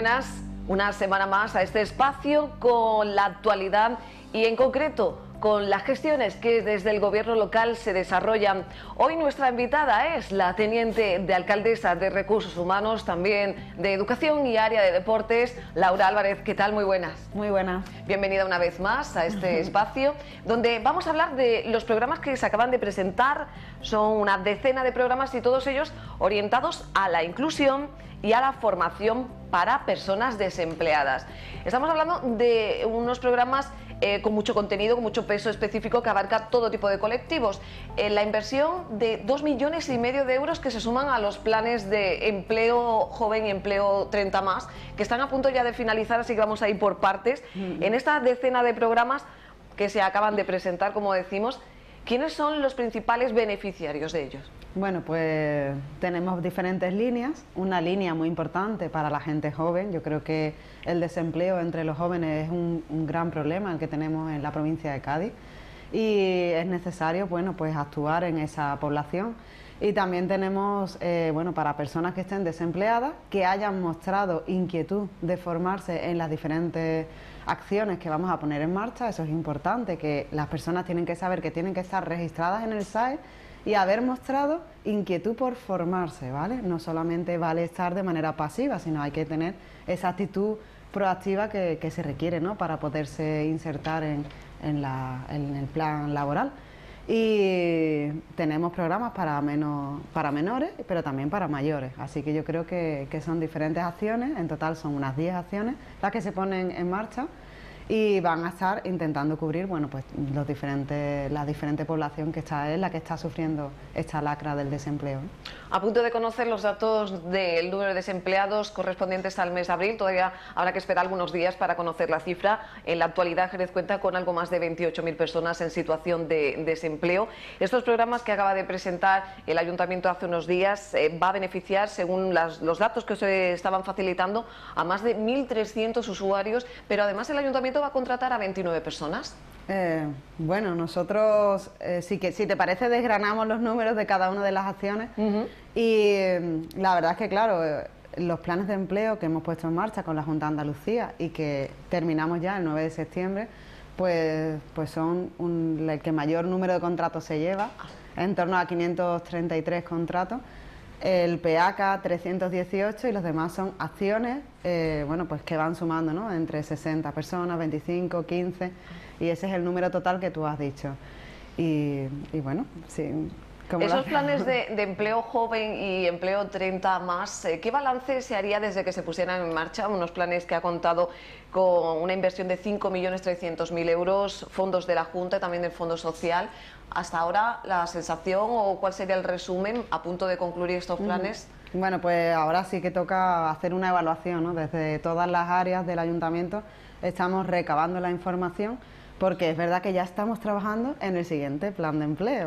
buenas. Una semana más a este espacio con la actualidad y en concreto con las gestiones que desde el gobierno local se desarrollan. Hoy nuestra invitada es la teniente de alcaldesa de Recursos Humanos, también de Educación y área de Deportes, Laura Álvarez. ¿Qué tal? Muy buenas. Muy buenas. Bienvenida una vez más a este espacio donde vamos a hablar de los programas que se acaban de presentar. Son una decena de programas y todos ellos orientados a la inclusión y a la formación para personas desempleadas. Estamos hablando de unos programas con mucho contenido, con mucho peso específico que abarca todo tipo de colectivos. La inversión de 2,5 millones de euros que se suman a los planes de empleo joven y empleo 30 más, que están a punto ya de finalizar, así que vamos a ir por partes. En esta decena de programas que se acaban de presentar, como decimos, ¿quiénes son los principales beneficiarios de ellos? Bueno, pues tenemos diferentes líneas. Una línea muy importante para la gente joven. Yo creo que el desempleo entre los jóvenes es un gran problema el que tenemos en la provincia de Cádiz y es necesario, bueno, pues actuar en esa población. Y también tenemos, bueno, para personas que estén desempleadas, que hayan mostrado inquietud de formarse en las diferentes acciones que vamos a poner en marcha. Eso es importante, que las personas tienen que saber que tienen que estar registradas en el SAE y haber mostrado inquietud por formarse, ¿vale? No solamente vale estar de manera pasiva, sino hay que tener esa actitud proactiva que se requiere, ¿no?, para poderse insertar en el plan laboral. Y tenemos programas para menores, pero también para mayores. Así que yo creo que son diferentes acciones, en total son unas 10 acciones las que se ponen en marcha y van a estar intentando cubrir, bueno, pues la diferente población que está, es la que está sufriendo esta lacra del desempleo. A punto de conocer los datos del número de desempleados correspondientes al mes de abril. Todavía habrá que esperar algunos días para conocer la cifra. En la actualidad Jerez cuenta con algo más de 28.000 personas en situación de desempleo. Estos programas que acaba de presentar el Ayuntamiento hace unos días va a beneficiar, según los datos que se estaban facilitando, a más de 1.300 usuarios, pero además el Ayuntamiento va a contratar a 29 personas. Bueno, nosotros, si te parece, desgranamos los números de cada una de las acciones. Y la verdad es que, claro, los planes de empleo que hemos puesto en marcha con la Junta de Andalucía y que terminamos ya el 9 de septiembre, pues son el que mayor número de contratos se lleva, en torno a 533 contratos. El PEACA 318 y los demás son acciones, bueno, pues que van sumando, ¿no?, entre 60 personas, 25, 15, y ese es el número total que tú has dicho. Y bueno, sí. Esos planes de empleo joven y empleo 30 más, ¿qué balance se haría desde que se pusieran en marcha? Unos planes que ha contado con una inversión de 5.300.000 euros, fondos de la Junta y también del Fondo Social. Hasta ahora, ¿la sensación o cuál sería el resumen a punto de concluir estos planes? Bueno, pues ahora sí que toca hacer una evaluación, ¿no? Desde todas las áreas del Ayuntamiento estamos recabando la información, porque es verdad que ya estamos trabajando en el siguiente plan de empleo.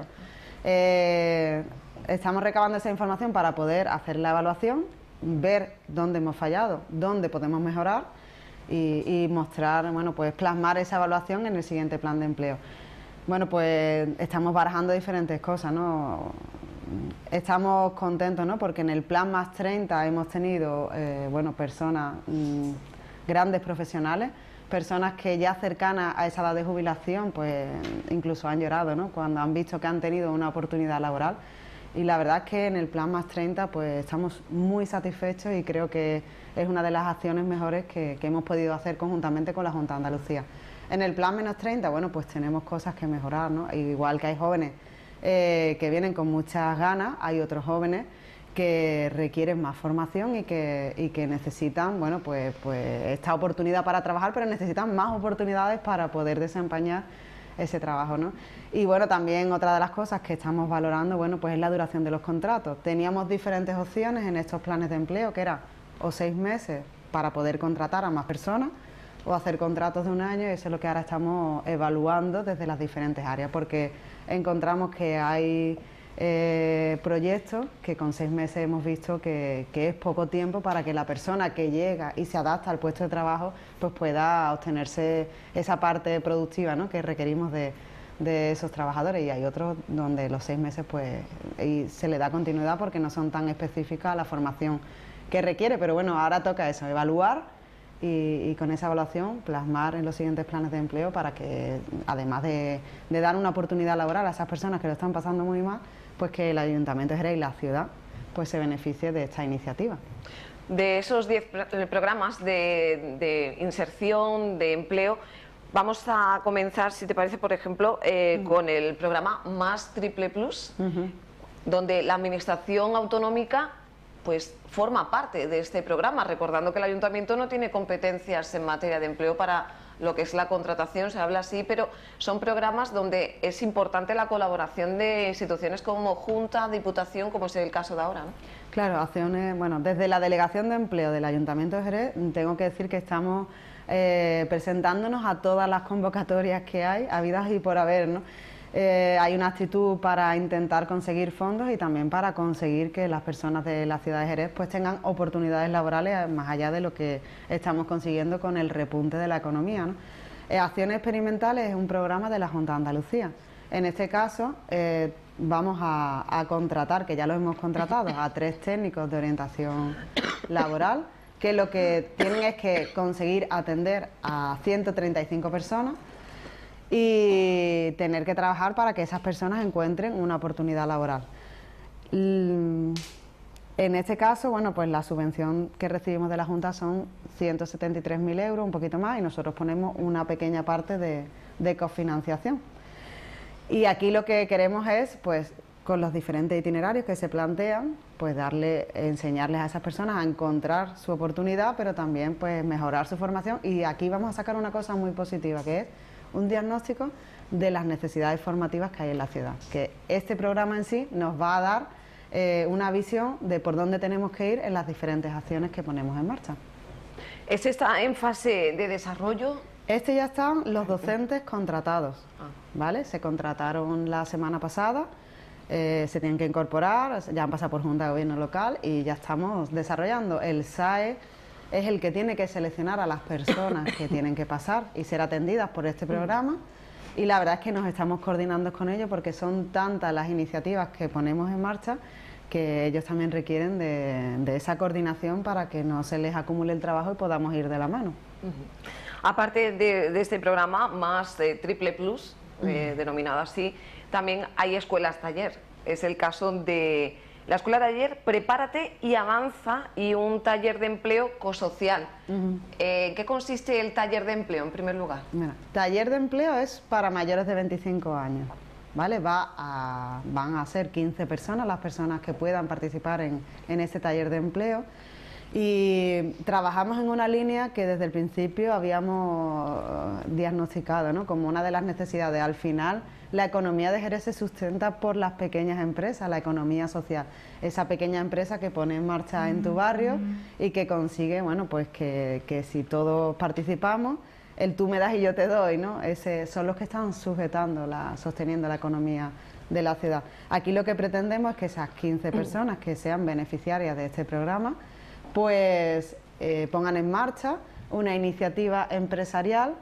Estamos recabando esa información para poder hacer la evaluación, ver dónde hemos fallado, dónde podemos mejorar y mostrar, bueno, pues plasmar esa evaluación en el siguiente plan de empleo. Bueno, pues estamos barajando diferentes cosas, ¿no? Estamos contentos, ¿no?, porque en el plan más 30 hemos tenido, bueno, personas, grandes profesionales, personas que ya cercanas a esa edad de jubilación, pues incluso han llorado, ¿no?, cuando han visto que han tenido una oportunidad laboral. Y la verdad es que en el plan más 30 pues estamos muy satisfechos y creo que es una de las acciones mejores que hemos podido hacer conjuntamente con la Junta de Andalucía. En el plan menos 30, bueno, pues tenemos cosas que mejorar, ¿no? Igual que hay jóvenes que vienen con muchas ganas, hay otros jóvenes que requieren más formación y que necesitan, bueno, pues esta oportunidad para trabajar, pero necesitan más oportunidades para poder desempeñar ese trabajo, ¿no? Y bueno, también otra de las cosas que estamos valorando, bueno, pues es la duración de los contratos. Teníamos diferentes opciones en estos planes de empleo, que era o 6 meses para poder contratar a más personas, o hacer contratos de 1 año, y eso es lo que ahora estamos evaluando desde las diferentes áreas, porque encontramos que hay proyectos que con 6 meses hemos visto que es poco tiempo para que la persona que llega y se adapta al puesto de trabajo pues pueda obtenerse esa parte productiva, ¿no?, que requerimos de esos trabajadores, y hay otros donde los 6 meses pues se le da continuidad porque no son tan específicas a la formación que requiere, pero bueno, ahora toca eso, evaluar y con esa evaluación plasmar en los siguientes planes de empleo para que, además de dar una oportunidad laboral a esas personas que lo están pasando muy mal, pues que el Ayuntamiento de Jerez y la ciudad pues se beneficie de esta iniciativa. De esos 10 programas de inserción, de empleo, vamos a comenzar, si te parece, por ejemplo, con el programa Más Triple Plus, donde la Administración Autonómica pues forma parte de este programa, recordando que el Ayuntamiento no tiene competencias en materia de empleo para lo que es la contratación, se habla así, pero son programas donde es importante la colaboración de instituciones como Junta, Diputación, como es el caso de ahora, ¿no? Claro, acciones, bueno, desde la Delegación de Empleo del Ayuntamiento de Jerez tengo que decir que estamos presentándonos a todas las convocatorias que hay, habidas y por haber, ¿no? Hay una actitud para intentar conseguir fondos y también para conseguir que las personas de la ciudad de Jerez pues tengan oportunidades laborales más allá de lo que estamos consiguiendo con el repunte de la economía, ¿no? Acciones Experimentales es un programa de la Junta de Andalucía. En este caso vamos a contratar, que ya lo hemos contratado, a 3 técnicos de orientación laboral, que lo que tienen es que conseguir atender a 135 personas y tener que trabajar para que esas personas encuentren una oportunidad laboral. En este caso, bueno, pues la subvención que recibimos de la Junta son 173.000 euros, un poquito más, y nosotros ponemos una pequeña parte de cofinanciación. Y aquí lo que queremos es, pues, con los diferentes itinerarios que se plantean, pues enseñarles a esas personas a encontrar su oportunidad, pero también pues mejorar su formación. Y aquí vamos a sacar una cosa muy positiva, que es un diagnóstico de las necesidades formativas que hay en la ciudad, que este programa en sí nos va a dar una visión de por dónde tenemos que ir en las diferentes acciones que ponemos en marcha. ¿Este está en fase de desarrollo? Este ya están los docentes contratados, ¿vale? Se contrataron la semana pasada, se tienen que incorporar, ya han pasado por Junta de Gobierno local y ya estamos desarrollando. El SAE es el que tiene que seleccionar a las personas que tienen que pasar y ser atendidas por este programa, y la verdad es que nos estamos coordinando con ellos porque son tantas las iniciativas que ponemos en marcha que ellos también requieren de esa coordinación para que no se les acumule el trabajo y podamos ir de la mano. Aparte de este programa Más Triple Plus, denominado así, también hay escuelas taller. Es el caso de la escuela taller Prepárate y Avanza y un taller de empleo cosocial. ¿En qué consiste el taller de empleo en primer lugar? Mira, taller de empleo es para mayores de 25 años, ¿vale? Van a ser 15 personas las personas que puedan participar en este taller de empleo. Y trabajamos en una línea que desde el principio habíamos diagnosticado, ¿no?, como una de las necesidades. Al final, la economía de Jerez se sustenta por las pequeñas empresas, la economía social. Esa pequeña empresa que pone en marcha en tu barrio y que consigue, bueno, pues que si todos participamos, el tú me das y yo te doy, ¿no? Son los que están sosteniendo la economía de la ciudad. Aquí lo que pretendemos es que esas 15 personas que sean beneficiarias de este programa pues pongan en marcha una iniciativa empresarial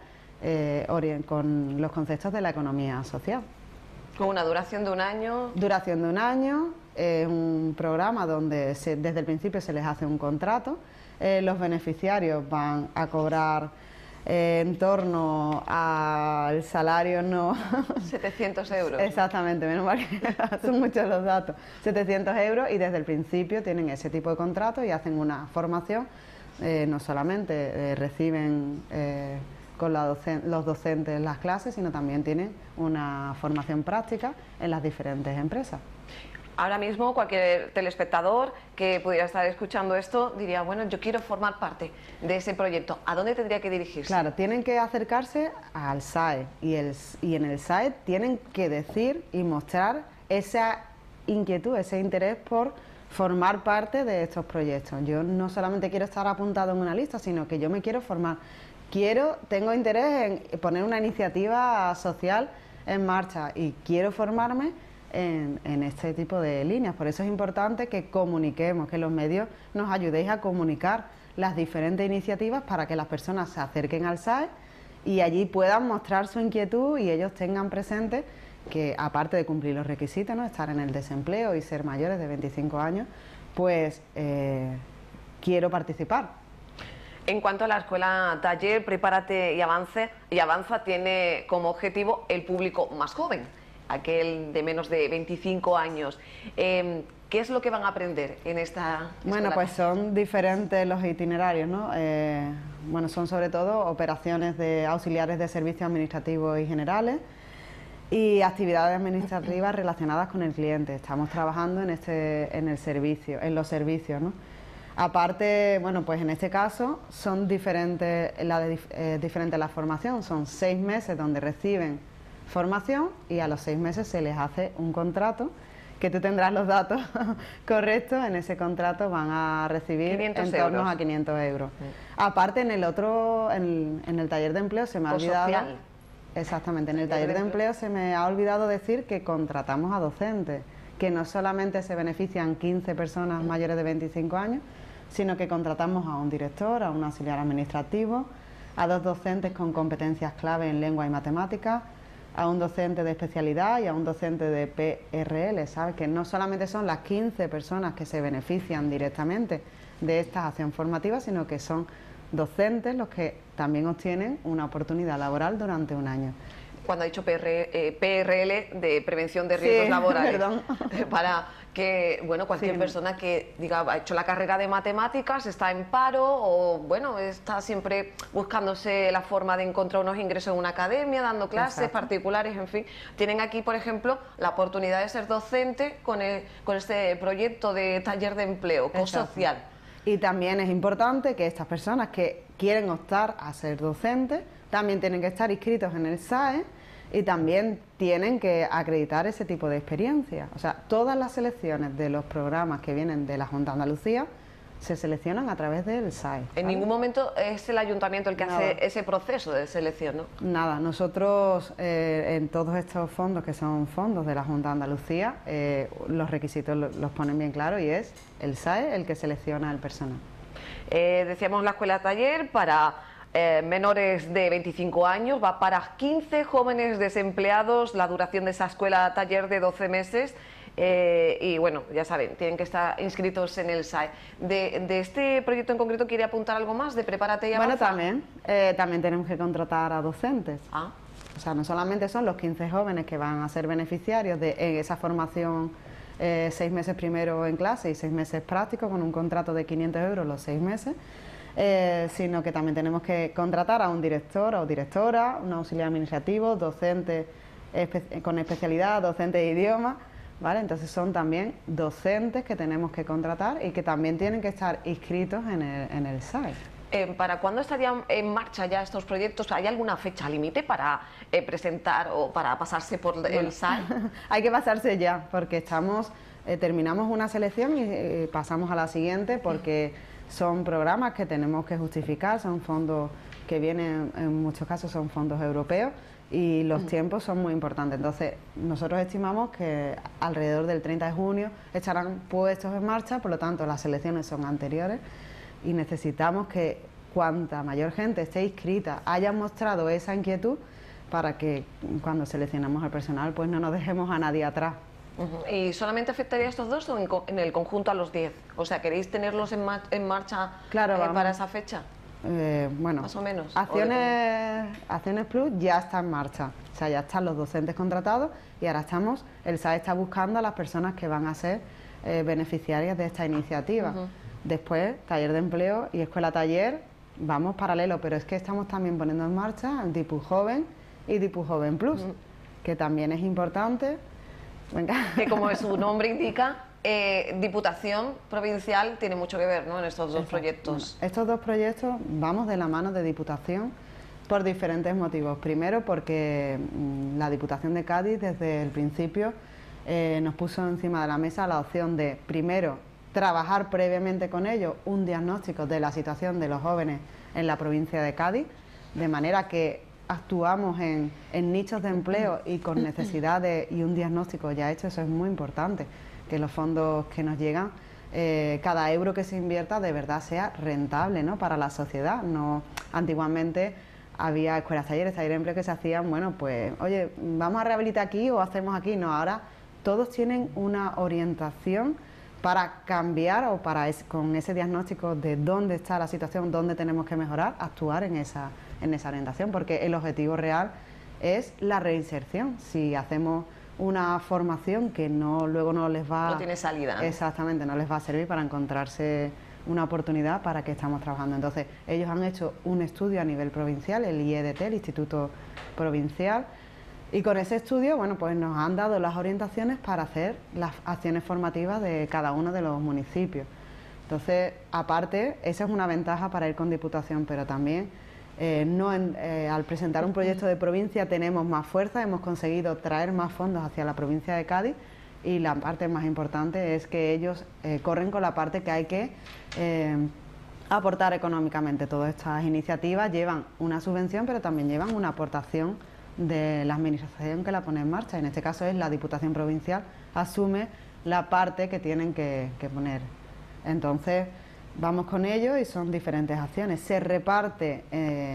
con los conceptos de la economía social. ¿Con una duración de un año? Duración de un año, un programa donde desde el principio se les hace un contrato, los beneficiarios van a cobrar en torno al salario, no... 700 euros. Exactamente, menos mal que son muchos los datos. 700 euros y desde el principio tienen ese tipo de contrato y hacen una formación. No solamente reciben con los docentes las clases, sino también tienen una formación práctica en las diferentes empresas. Ahora mismo cualquier telespectador que pudiera estar escuchando esto diría, bueno, yo quiero formar parte de ese proyecto. ¿A dónde tendría que dirigirse? Claro, tienen que acercarse al SAE y en el SAE tienen que decir y mostrar esa inquietud, ese interés por formar parte de estos proyectos. Yo no solamente quiero estar apuntado en una lista, sino que yo me quiero formar. Tengo interés en poner una iniciativa social en marcha y quiero formarme en este tipo de líneas. Por eso es importante que comuniquemos, que los medios nos ayudéis a comunicar las diferentes iniciativas para que las personas se acerquen al SAE y allí puedan mostrar su inquietud y ellos tengan presente que, aparte de cumplir los requisitos, ¿no?, estar en el desempleo y ser mayores de 25 años, pues quiero participar. En cuanto a la escuela taller, Prepárate y Avanza tiene como objetivo el público más joven, aquel de menos de 25 años. ¿Qué es lo que van a aprender en esta escuela? Bueno, pues son diferentes los itinerarios, ¿no? Bueno, son sobre todo operaciones de auxiliares de servicios administrativos y generales y actividades administrativas relacionadas con el cliente. Estamos trabajando en los servicios, ¿no? Aparte, bueno, pues en este caso son diferente la formación. Son 6 meses donde reciben formación y a los 6 meses se les hace un contrato, que tú tendrás los datos correctos. En ese contrato van a recibir en torno a 500 euros. Aparte, en el taller de empleo se me ha olvidado... Social. Exactamente, en el taller de empleo se me ha olvidado decir que contratamos a docentes, que no solamente se benefician 15 personas mayores de 25 años, sino que contratamos a un director, a un auxiliar administrativo, a 2 docentes con competencias clave en lengua y matemáticas, a un docente de especialidad y a un docente de PRL, ¿sabes? Que no solamente son las 15 personas que se benefician directamente de esta acción formativa, sino que son docentes los que también obtienen una oportunidad laboral durante un año. Cuando ha dicho PRL, de prevención de riesgos laborales, perdón. Para que, bueno, cualquier persona que diga, ha hecho la carrera de matemáticas, está en paro o, bueno, está siempre buscándose la forma de encontrar unos ingresos en una academia, dando clases particulares, en fin, tienen aquí, por ejemplo, la oportunidad de ser docente con este proyecto de taller de empleo, co-social. Y también es importante que estas personas que quieren optar a ser docentes también tienen que estar inscritos en el SAE y también tienen que acreditar ese tipo de experiencia. O sea, todas las selecciones de los programas que vienen de la Junta de Andalucía se seleccionan a través del SAE. ¿Vale? En ningún momento es el ayuntamiento el que hace ese proceso de selección, ¿no? Nada, nosotros en todos estos fondos, que son fondos de la Junta de Andalucía, los requisitos los ponen bien claros y es el SAE el que selecciona el personal. Decíamos la escuela taller para menores de 25 años, va para 15 jóvenes desempleados, la duración de esa escuela taller de 12 meses. Y bueno, ya saben, tienen que estar inscritos en el SAE. De este proyecto en concreto, ¿quiere apuntar algo más de Prepárate y Avanza? Bueno, también tenemos que contratar a docentes. O sea, no solamente son los 15 jóvenes que van a ser beneficiarios de esa formación 6 meses primero en clase y 6 meses prácticos con un contrato de 500 euros los 6 meses, sino que también tenemos que contratar a un director o directora, un auxiliar administrativo, docente con especialidad, docente de idioma, ¿vale? Entonces son también docentes que tenemos que contratar y que también tienen que estar inscritos en el SAE. ¿Para cuándo estarían en marcha ya estos proyectos? ¿Hay alguna fecha límite para presentar o para pasarse por el SAE? Hay que pasarse ya, porque terminamos una selección y pasamos a la siguiente, porque son programas que tenemos que justificar, son fondos que vienen, en muchos casos son fondos europeos, y los tiempos son muy importantes. Entonces, nosotros estimamos que alrededor del 30 de junio estarán puestos en marcha, por lo tanto, las selecciones son anteriores y necesitamos que cuanta mayor gente esté inscrita, haya mostrado esa inquietud para que cuando seleccionamos al personal, pues no nos dejemos a nadie atrás. ¿Y solamente afectaría a estos dos o en el conjunto a los 10? O sea, ¿queréis tenerlos en marcha para esa fecha? Bueno, más o menos. Acciones Plus ya está en marcha, o sea, ya están los docentes contratados y ahora el SAE está buscando a las personas que van a ser beneficiarias de esta iniciativa. Después, taller de empleo y escuela taller, vamos paralelo, pero es que estamos también poniendo en marcha el DIPU Joven y DIPU Joven Plus, que también es importante. Venga. Que como su nombre indica, Diputación Provincial tiene mucho que ver, ¿no?, en estos dos proyectos. Estos dos proyectos vamos de la mano de Diputación por diferentes motivos. Primero, porque la Diputación de Cádiz desde el principio nos puso encima de la mesa la opción de, primero, trabajar previamente con ellos un diagnóstico de la situación de los jóvenes en la provincia de Cádiz, de manera que actuamos en nichos de empleo y con necesidades y un diagnóstico ya hecho. Eso es muy importante, que los fondos que nos llegan, cada euro que se invierta de verdad sea rentable, ¿no?, para la sociedad. No, antiguamente había escuelas, talleres de empleo que se hacían, bueno, pues, oye, vamos a rehabilitar aquí o hacemos aquí. No, ahora todos tienen una orientación para cambiar o con ese diagnóstico de dónde está la situación, dónde tenemos que mejorar, actuar en esa orientación, porque el objetivo real es la reinserción. Si hacemos una formación que luego no les va... No tiene salida, ¿no? Exactamente, no les va a servir para encontrarse una oportunidad, para que estamos trabajando. Entonces, ellos han hecho un estudio a nivel provincial, el IEDT, el Instituto Provincial, y con ese estudio, bueno, pues nos han dado las orientaciones para hacer las acciones formativas de cada uno de los municipios. Entonces, aparte, esa es una ventaja para ir con Diputación, pero también al presentar un proyecto de provincia tenemos más fuerza, hemos conseguido traer más fondos hacia la provincia de Cádiz, y la parte más importante es que ellos corren con la parte que hay que aportar económicamente. Todas estas iniciativas llevan una subvención, pero también llevan una aportación de la administración que la pone en marcha. En este caso es la Diputación Provincial, asume la parte que tienen que poner. Entonces vamos con ellos y son diferentes acciones. Se reparte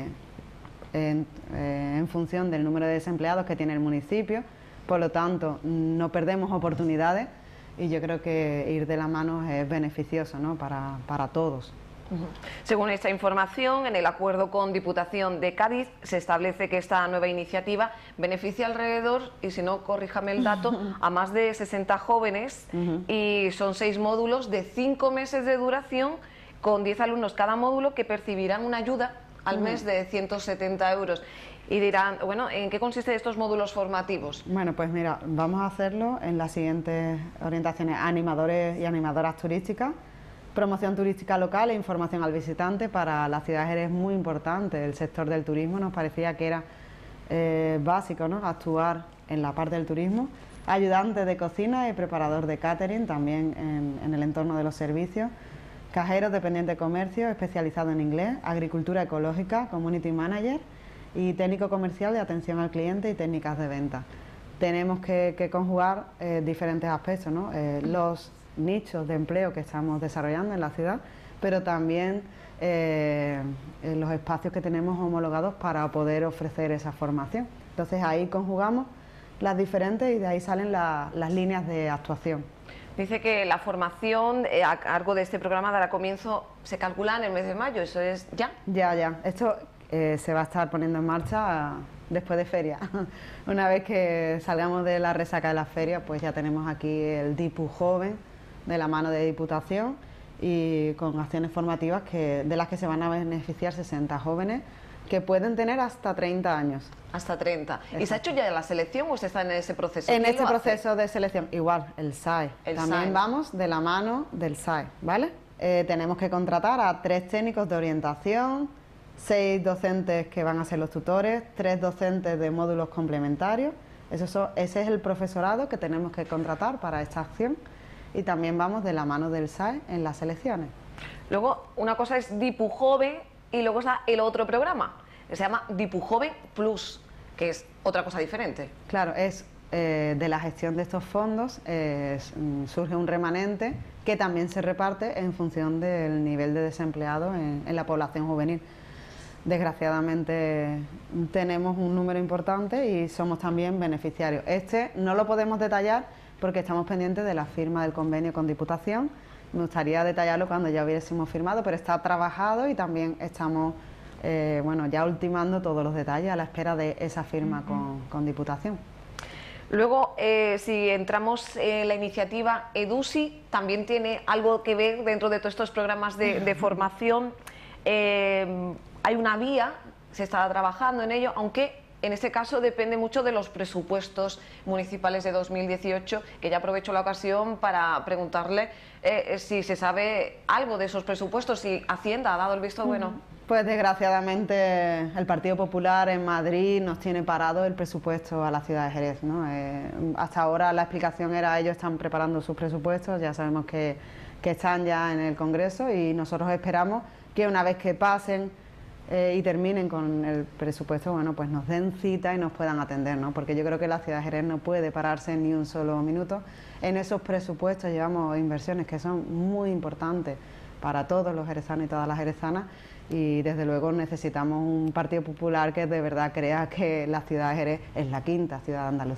en función del número de desempleados que tiene el municipio, por lo tanto no perdemos oportunidades, y yo creo que ir de la mano es beneficioso, ¿no?, para todos. Según esta información, en el acuerdo con Diputación de Cádiz se establece que esta nueva iniciativa beneficia alrededor, y si no, corríjame el dato, a más de 60 jóvenes, y son 6 módulos de 5 meses de duración, con 10 alumnos cada módulo, que percibirán una ayuda al mes de 170 euros. Y dirán, bueno, ¿en qué consisten estos módulos formativos? Bueno, pues mira, vamos a hacerlo en las siguientes orientaciones: animadores y animadoras turísticas, promoción turística local e información al visitante. Para la ciudad de Jerez es muy importante el sector del turismo, nos parecía que era básico, ¿no?, actuar en la parte del turismo. Ayudante de cocina y preparador de catering, también en el entorno de los servicios. Cajeros, dependiente de comercio, especializado en inglés. Agricultura ecológica, community manager, y técnico comercial de atención al cliente y técnicas de venta. Tenemos que conjugar diferentes aspectos, ¿no?, los nichos de empleo que estamos desarrollando en la ciudad, pero también los espacios que tenemos homologados para poder ofrecer esa formación. Entonces ahí conjugamos las diferentes y de ahí salen las líneas de actuación. Dice que la formación a cargo de este programa dará comienzo, se calcula, en el mes de mayo. ¿Eso es ya? Ya. Esto se va a estar poniendo en marcha después de feria. Una vez que salgamos de la resaca de la feria, pues ya tenemos aquí el DIPU Joven de la mano de Diputación, y con acciones formativas de las que se van a beneficiar 60 jóvenes que pueden tener hasta 30 años. Hasta 30. Exacto. ¿Y se ha hecho ya la selección o se está en ese proceso? En este proceso de selección, igual, el SAE. También SAE. Vamos de la mano del SAE, ¿vale? Tenemos que contratar a 3 técnicos de orientación, 6 docentes que van a ser los tutores, 3 docentes de módulos complementarios. Ese es el profesorado que tenemos que contratar para esta acción, y también vamos de la mano del SAE en las selecciones. Luego, una cosa es DipuJove y luego está el otro programa, que se llama DipuJove Plus, que es otra cosa diferente. Claro, es de la gestión de estos fondos, surge un remanente que también se reparte en función del nivel de desempleados en la población juvenil. Desgraciadamente tenemos un número importante y somos también beneficiarios. Este no lo podemos detallar porque estamos pendientes de la firma del convenio con Diputación. Me gustaría detallarlo cuando ya hubiésemos firmado, pero está trabajado y también estamos ya ultimando todos los detalles a la espera de esa firma con Diputación. Luego, si entramos en la iniciativa EDUSI, también tiene algo que ver dentro de todos estos programas de formación. Hay una vía, se está trabajando en ello, aunque en este caso depende mucho de los presupuestos municipales de 2018, que ya aprovecho la ocasión para preguntarle si se sabe algo de esos presupuestos, si Hacienda ha dado el visto bueno. Pues desgraciadamente el Partido Popular en Madrid nos tiene parado el presupuesto a la ciudad de Jerez, ¿no? Hasta ahora la explicación era: ellos están preparando sus presupuestos, ya sabemos que están ya en el Congreso, y nosotros esperamos que una vez que pasen y terminen con el presupuesto, bueno, pues nos den cita y nos puedan atender, ¿no? Porque yo creo que la ciudad de Jerez no puede pararse ni un solo minuto. En esos presupuestos llevamos inversiones que son muy importantes para todos los jerezanos y todas las jerezanas, y desde luego necesitamos un Partido Popular que de verdad crea que la ciudad de Jerez es la quinta ciudad de Andalucía.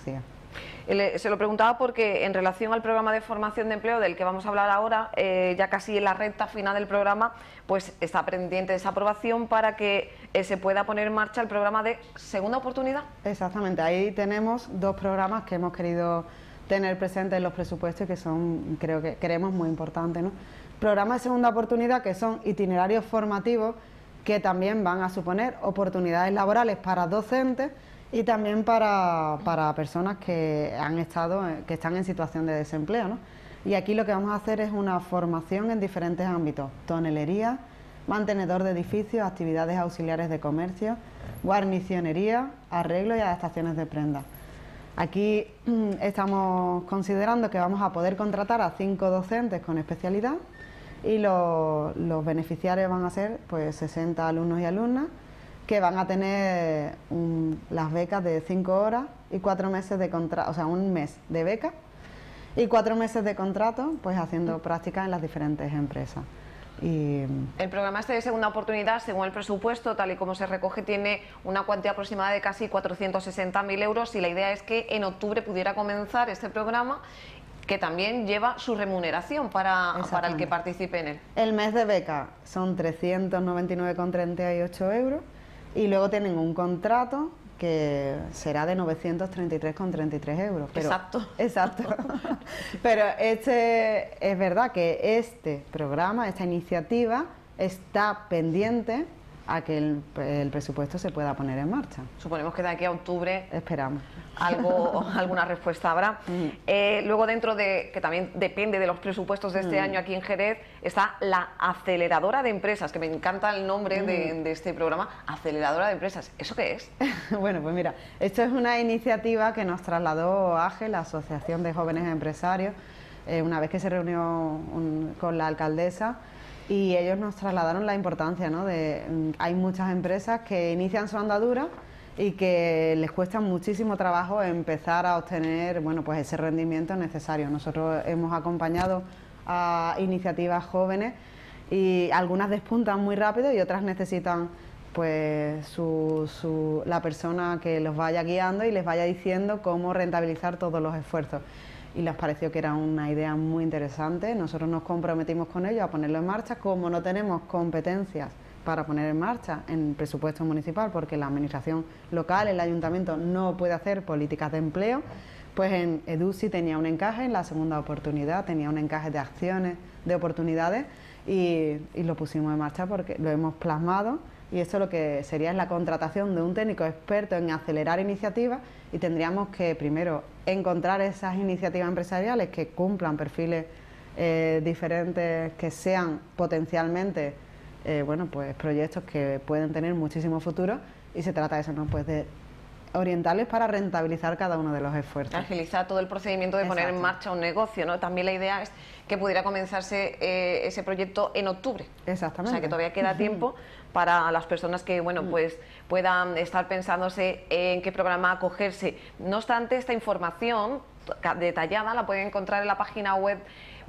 Se lo preguntaba porque en relación al programa de formación de empleo del que vamos a hablar ahora, ya casi en la recta final del programa, pues está pendiente de esa aprobación para que se pueda poner en marcha el programa de segunda oportunidad. Exactamente, ahí tenemos dos programas que hemos querido tener presentes en los presupuestos y que son, creo que creemos, muy importantes, ¿no? Programas de segunda oportunidad que son itinerarios formativos que también van a suponer oportunidades laborales para docentes y también para personas que están en situación de desempleo, ¿no? Y aquí lo que vamos a hacer es una formación en diferentes ámbitos: tonelería, mantenedor de edificios, actividades auxiliares de comercio, guarnicionería, arreglo y adaptaciones de prendas. Aquí estamos considerando que vamos a poder contratar a 5 docentes con especialidad y los beneficiarios van a ser pues 60 alumnos y alumnas que van a tener las becas de 5 horas y 4 meses de contrato, o sea, un mes de beca y 4 meses de contrato, pues haciendo prácticas en las diferentes empresas. Y el programa este de segunda oportunidad, según el presupuesto, tal y como se recoge, tiene una cuantía aproximada de casi 460.000 euros y la idea es que en octubre pudiera comenzar este programa, que también lleva su remuneración para el que participe en él. El mes de beca son 399,38 euros y luego tienen un contrato que será de 933,33 euros. Pero, exacto. Exacto. Pero es verdad que este programa, esta iniciativa, está pendiente a que el presupuesto se pueda poner en marcha. Suponemos que de aquí a octubre esperamos alguna respuesta habrá. Luego, dentro de, que también depende de los presupuestos de este año aquí en Jerez, está la aceleradora de empresas, que me encanta el nombre de este programa, aceleradora de empresas. ¿Eso qué es? Bueno, pues mira, esto es una iniciativa que nos trasladó AGE, la Asociación de Jóvenes Empresarios, una vez que se reunió con la alcaldesa, y ellos nos trasladaron la importancia, ¿no? Hay muchas empresas que inician su andadura y que les cuesta muchísimo trabajo empezar a obtener, bueno, pues ese rendimiento necesario. Nosotros hemos acompañado a iniciativas jóvenes y algunas despuntan muy rápido y otras necesitan pues la persona que los vaya guiando y les vaya diciendo cómo rentabilizar todos los esfuerzos. Y les pareció que era una idea muy interesante. Nosotros nos comprometimos con ellos a ponerlo en marcha. Como no tenemos competencias para poner en marcha en presupuesto municipal, porque la administración local, el ayuntamiento, no puede hacer políticas de empleo, pues en EDUSI tenía un encaje, en la segunda oportunidad tenía un encaje de acciones, de oportunidades, y lo pusimos en marcha porque lo hemos plasmado. Y esto lo que sería es la contratación de un técnico experto en acelerar iniciativas, y tendríamos que primero encontrar esas iniciativas empresariales que cumplan perfiles diferentes, que sean potencialmente bueno, pues proyectos que pueden tener muchísimo futuro, y se trata de eso, ¿no? Pues de orientarles para rentabilizar cada uno de los esfuerzos. Agilizar todo el procedimiento de poner en marcha un negocio, ¿no? También la idea es que pudiera comenzarse ese proyecto en octubre. Exactamente. O sea, que todavía queda tiempo para las personas que, bueno, pues puedan estar pensándose en qué programa acogerse. No obstante, esta información detallada la pueden encontrar en la página web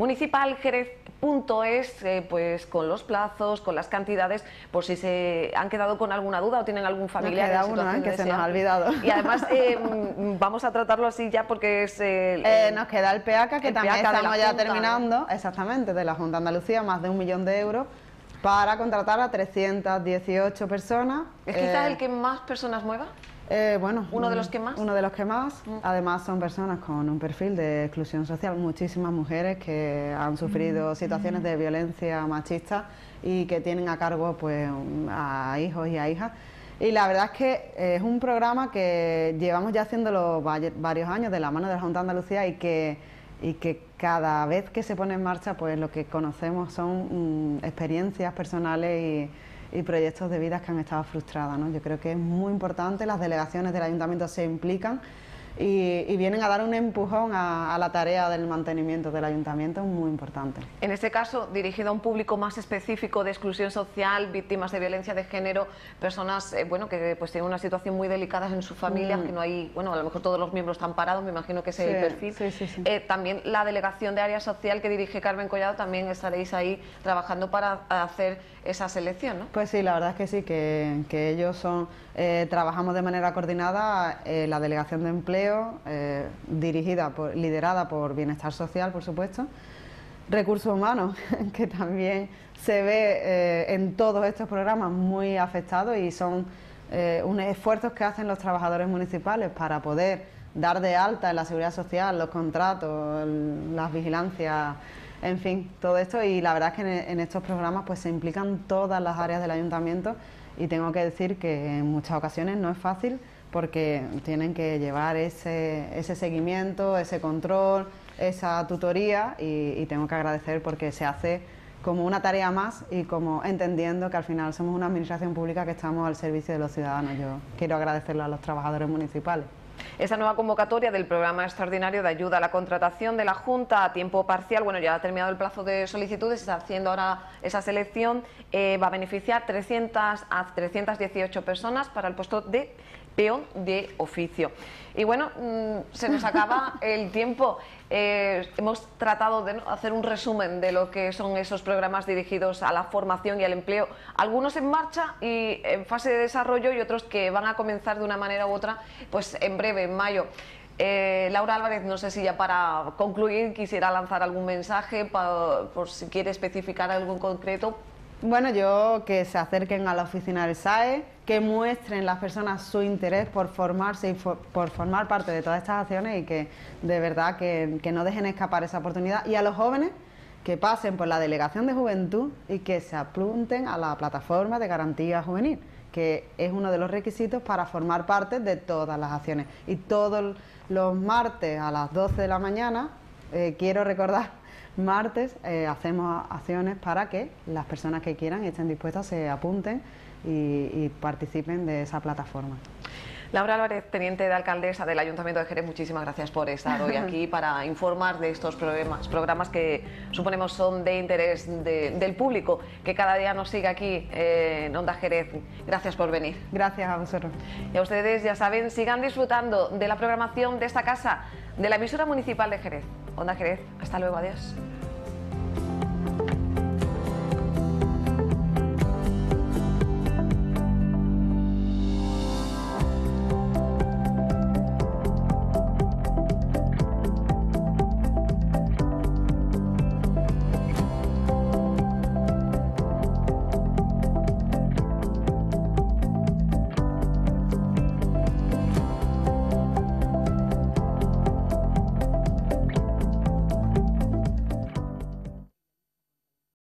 municipaljerez.es, pues con los plazos, con las cantidades, por si se han quedado con alguna duda o tienen algún familiar en situación que se nos ha olvidado. Y además vamos a tratarlo así ya porque es nos queda el PEACA, que el también PEACA estamos ya Junta, terminando, ¿no? Exactamente, de la Junta de Andalucía, más de 1 millón de euros para contratar a 318 personas. ¿Es quizás el que más personas mueva? Bueno, ¿Uno de los que más? Uno de los que más. Además son personas con un perfil de exclusión social, muchísimas mujeres que han sufrido situaciones de violencia machista y que tienen a cargo pues a hijos y a hijas. Y la verdad es que es un programa que llevamos ya haciéndolo varios años de la mano de la Junta de Andalucía, y que cada vez que se pone en marcha pues lo que conocemos son experiencias personales y proyectos de vidas que han estado frustradas, ¿no? Yo creo que es muy importante, las delegaciones del ayuntamiento se implican y vienen a dar un empujón a la tarea del mantenimiento del ayuntamiento, muy importante. En este caso, dirigido a un público más específico de exclusión social, víctimas de violencia de género, personas bueno, que pues tienen una situación muy delicada en sus familias, que no hay, bueno, a lo mejor todos los miembros están parados, me imagino que ese es el perfil. Sí. También la delegación de área social que dirige Carmen Collado, también estaréis ahí trabajando para hacer esa selección, ¿no? Pues sí, la verdad es que sí, que ellos son, trabajamos de manera coordinada, la delegación de empleo empleo, liderada por Bienestar Social, por supuesto. Recursos humanos, que también se ve en todos estos programas muy afectados, y son unos esfuerzos que hacen los trabajadores municipales para poder dar de alta en la seguridad social, los contratos, las vigilancias, en fin, todo esto. Y la verdad es que en estos programas pues se implican todas las áreas del ayuntamiento, y tengo que decir que en muchas ocasiones no es fácil, porque tienen que llevar ese seguimiento, ese control, esa tutoría, y tengo que agradecer porque se hace como una tarea más, y como entendiendo que al final somos una administración pública que estamos al servicio de los ciudadanos. Yo quiero agradecerlo a los trabajadores municipales. Esa nueva convocatoria del programa extraordinario de ayuda a la contratación de la Junta a tiempo parcial, bueno, ya ha terminado el plazo de solicitudes, se está haciendo ahora esa selección, va a beneficiar a 318 personas para el puesto de peón de oficio. Y bueno, se nos acaba el tiempo. Hemos tratado de hacer un resumen de lo que son esos programas dirigidos a la formación y al empleo, algunos en marcha y en fase de desarrollo, y otros que van a comenzar de una manera u otra pues en breve, en mayo. Laura Álvarez, no sé si ya para concluir quisiera lanzar algún mensaje por si quiere especificar algo en concreto. Bueno, yo que se acerquen a la oficina del SAE, que muestren las personas su interés por formarse y por formar parte de todas estas acciones, y que de verdad que no dejen escapar esa oportunidad. Y a los jóvenes que pasen por la Delegación de Juventud y que se apunten a la plataforma de garantía juvenil, que es uno de los requisitos para formar parte de todas las acciones. Y todos los martes a las 12 de la mañana, quiero recordar, martes hacemos acciones para que las personas que quieran y estén dispuestas se apunten y participen de esa plataforma. Laura Álvarez, teniente de alcaldesa del Ayuntamiento de Jerez, muchísimas gracias por estar hoy aquí para informar de estos programas que suponemos son de interés del público, que cada día nos sigue aquí en Onda Jerez. Gracias por venir. Gracias a vosotros. Y a ustedes, ya saben, sigan disfrutando de la programación de esta casa, de la emisora municipal de Jerez. Onda Jerez, hasta luego, adiós.